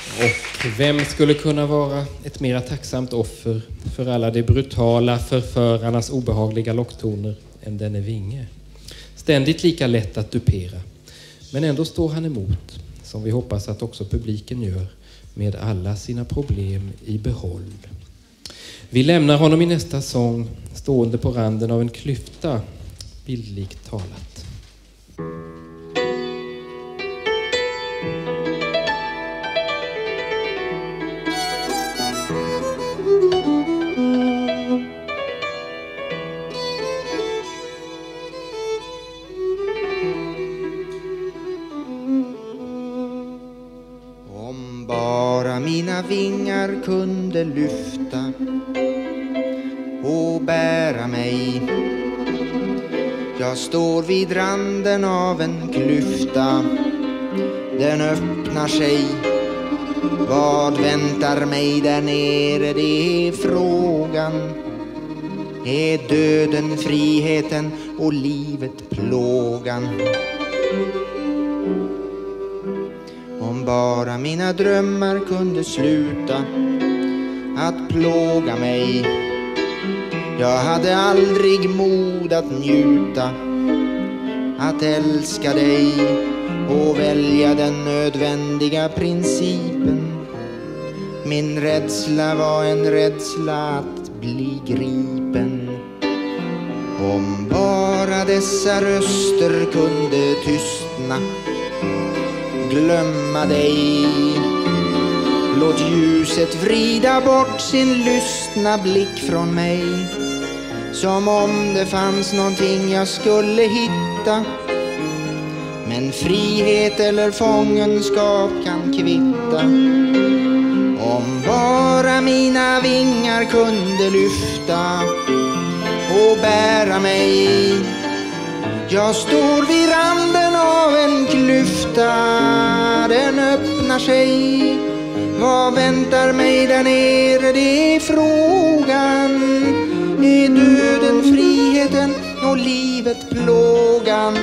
Och vem skulle kunna vara ett mera tacksamt offer för alla de brutala förförarnas obehagliga locktoner än denne Vinge? Ständigt lika lätt att dupera. Men ändå står han emot, som vi hoppas att också publiken gör, med alla sina problem i behåll. Vi lämnar honom i nästa sång stående på randen av en klyfta, bildligt talat. Om bara mina vingar kunde lyfta och bära mig. Jag står vid randen av en klyfta, den öppnar sig. Vad väntar mig där nere, det är frågan. Är döden friheten och livet plågan? Om bara mina drömmar kunde sluta att plåga mig. Jag hade aldrig mod att njuta, att älska dig och välja den nödvändiga principen. Min rädsla var en rädsla att bli gripen. Om bara dessa röster kunde tystna, glömma dig. Låt ljuset vrida bort sin lystna blick från mig, som om det fanns någonting jag skulle hitta. Men frihet eller fångenskap kan kvitta. Om bara mina vingar kunde lyfta och bära mig. Jag står vid randen av en klyfta, den öppnar sig. Vad väntar mig där nere, det är frågan. Är döden friheten och livet plågan?